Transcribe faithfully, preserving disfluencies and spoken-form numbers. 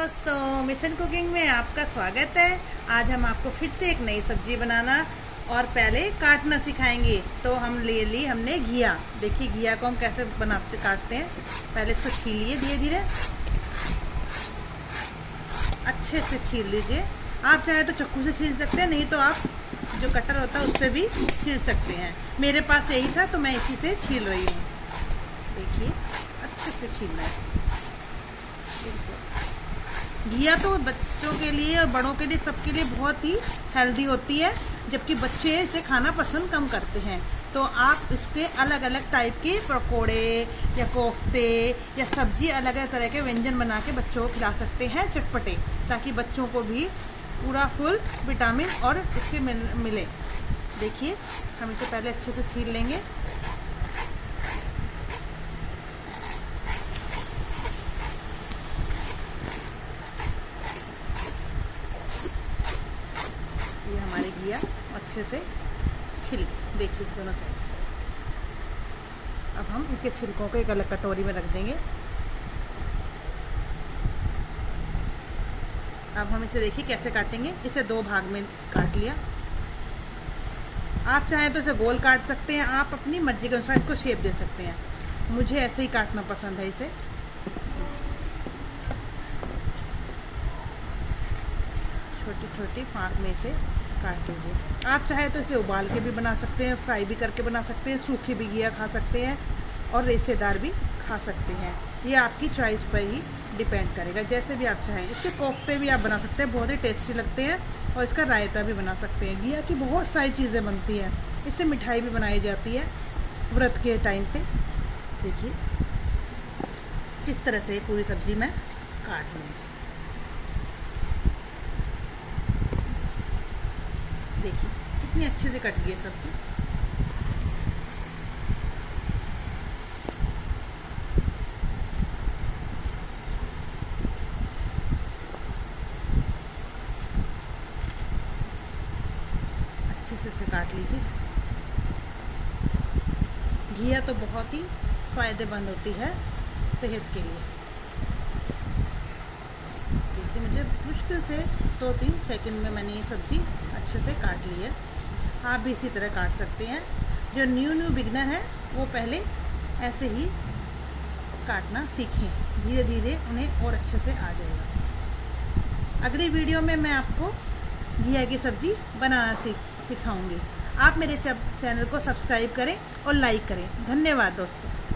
दोस्तों, mission cooking में आपका स्वागत है। आज हम आपको फिर से एक नई सब्जी बनाना और पहले काटना सिखाएंगे। तो हम ले ली हमने घिया। देखिए घिया को हम कैसे बनाते काटते हैं। पहले इसको छीलिए धीरे धीरे, अच्छे से छील लीजिए। आप चाहे तो चाकू से छील सकते हैं, नहीं तो आप जो कटर होता है उससे भी छील सकते हैं। मेरे पास यही था तो मैं इसी से छील रही हूँ। देखिए अच्छे से छीलना है। घिया तो बच्चों के लिए और बड़ों के लिए सबके लिए बहुत ही हेल्दी होती है, जबकि बच्चे इसे खाना पसंद कम करते हैं। तो आप इसके अलग अलग टाइप के पकौड़े या कोफ्ते या सब्जी अलग अलग तरह के व्यंजन बना के बच्चों को खिला सकते हैं चटपटे, ताकि बच्चों को भी पूरा फुल विटामिन और इसके मिले। देखिए हम इसे पहले अच्छे से छील लेंगे। ये हमारे घिया अच्छे से छिल, देखिए दोनों साइड से। अब हम इनके छिलकों को एक अलग कटोरी में रख देंगे। अब हम इसे देखिए कैसे काटेंगे। इसे दो भाग में काट लिया। आप चाहें तो इसे गोल काट सकते हैं, आप अपनी मर्जी के अनुसार इसको शेप दे सकते हैं। मुझे ऐसे ही काटना पसंद है। इसे छोटी छोटी फाँक में इसे काट लीजिए। आप चाहे तो इसे उबाल के भी बना सकते हैं, फ्राई भी करके बना सकते हैं, सूखी भी घिया खा सकते हैं और रेशेदार भी खा सकते हैं। ये आपकी चॉइस पर ही डिपेंड करेगा, जैसे भी आप चाहें। इसके कोफ्ते भी आप बना सकते हैं, बहुत ही टेस्टी लगते हैं। और इसका रायता भी बना सकते हैं। घिया की बहुत सारी चीज़ें बनती हैं। इससे मिठाई भी बनाई जाती है व्रत के टाइम पे। देखिए किस तरह से पूरी सब्जी मैं काट लूँगी। देखिए कितनी अच्छे से कट गई है सब्जी। अच्छे से इसे काट लीजिए। घिया तो बहुत ही फायदेमंद होती है सेहत के लिए। देखिए मुझे मुश्किल से दो तीन सेकंड में मैंने ये सब्जी अच्छे से काट ली है। आप भी इसी तरह काट सकते हैं। जो न्यू न्यू बिगनर है वो पहले ऐसे ही काटना सीखें, धीरे धीरे उन्हें और अच्छे से आ जाएगा। अगली वीडियो में मैं आपको घिया की सब्जी बनाना सीख सिखाऊंगी। आप मेरे चैनल को सब्सक्राइब करें और लाइक करें। धन्यवाद दोस्तों।